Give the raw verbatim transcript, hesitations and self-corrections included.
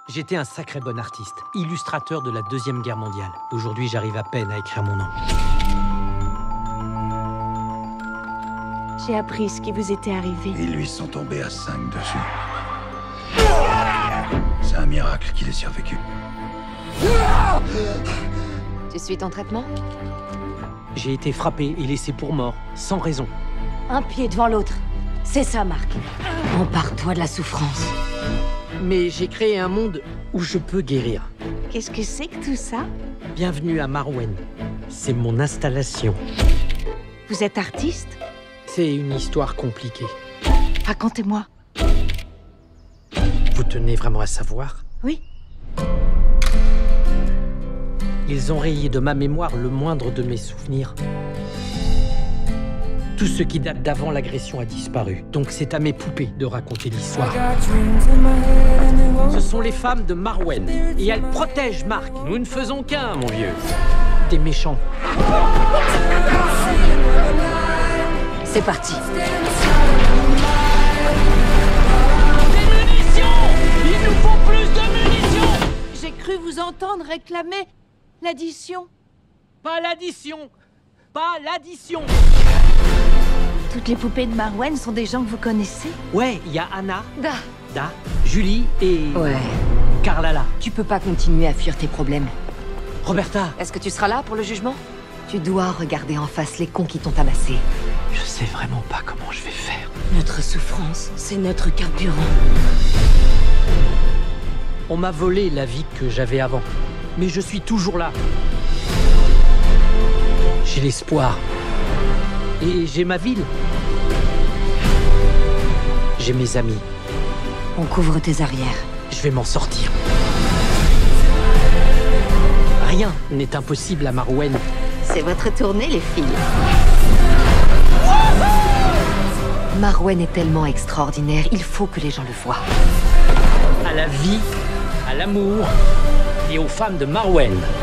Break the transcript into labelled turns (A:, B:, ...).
A: J'étais un sacré bon artiste, illustrateur de la Deuxième Guerre mondiale. Aujourd'hui, j'arrive à peine à écrire mon nom.
B: J'ai appris ce qui vous était arrivé.
C: Ils lui sont tombés à cinq dessus. C'est un miracle qu'il ait survécu.
D: Tu suis ton traitement?
A: J'ai été frappé et laissé pour mort, sans raison.
B: Un pied devant l'autre. C'est ça, Marc. Empare-toi de la souffrance.
A: Mais j'ai créé un monde où je peux guérir.
B: Qu'est-ce que c'est que tout ça?
A: Bienvenue à Marwen. C'est mon installation.
B: Vous êtes artiste?
A: C'est une histoire compliquée.
B: Racontez-moi.
A: Vous tenez vraiment à savoir?
B: Oui.
A: Ils ont rayé de ma mémoire le moindre de mes souvenirs. Tout ce qui date d'avant l'agression a disparu. Donc c'est à mes poupées de raconter l'histoire. Ce sont les femmes de Marwen. Et elles protègent Marc. Nous ne faisons qu'un, mon vieux. Des méchants.
B: C'est parti.
A: Des munitions! Il nous faut plus de munitions!
B: J'ai cru vous entendre réclamer l'addition.
A: Pas l'addition! Pas l'addition!
B: Toutes les poupées de Marwen sont des gens que vous connaissez?
A: Ouais, il y a Anna,
D: Da,
A: Da, Julie et...
D: ouais.
A: Carlala.
D: Tu peux pas continuer à fuir tes problèmes.
A: Roberta.
D: Est-ce que tu seras là pour le jugement? Tu dois regarder en face les cons qui t'ont tabassé.
A: Je sais vraiment pas comment je vais faire.
B: Notre souffrance, c'est notre carburant.
A: On m'a volé la vie que j'avais avant. Mais je suis toujours là. J'ai l'espoir. Et j'ai ma ville. J'ai mes amis.
B: On couvre tes arrières.
A: Je vais m'en sortir. Rien n'est impossible à Marwen.
D: C'est votre tournée, les filles. Marwen est tellement extraordinaire, il faut que les gens le voient.
A: À la vie, à l'amour et aux femmes de Marwen.